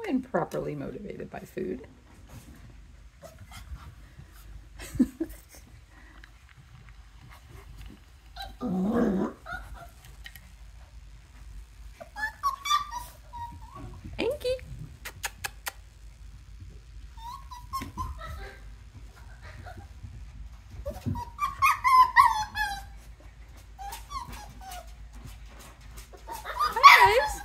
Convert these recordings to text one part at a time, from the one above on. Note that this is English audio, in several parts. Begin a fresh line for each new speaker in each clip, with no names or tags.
when properly motivated by food. Enki. Hi, guys.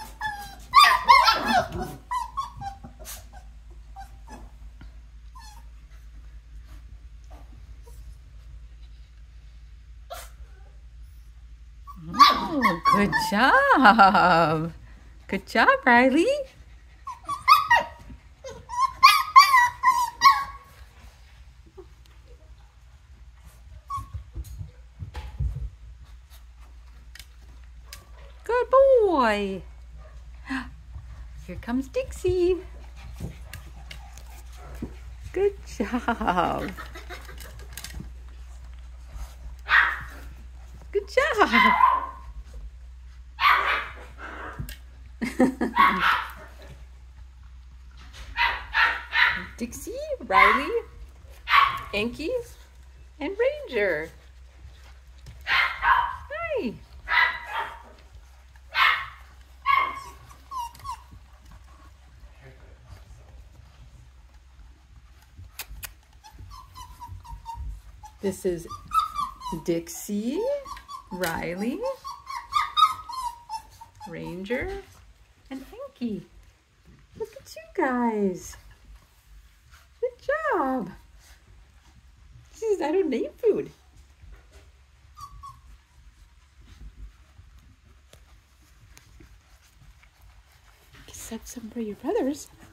Oh, good job. Good job, Riley. Good boy. Here comes Dixie. Good job. Good job. Dixie, Riley, Enki, and Ranger. Hi. This is Dixie, Riley, Ranger, and Enki. Look at you guys. Good job. Jeez, I don't name food. Set some for your brothers.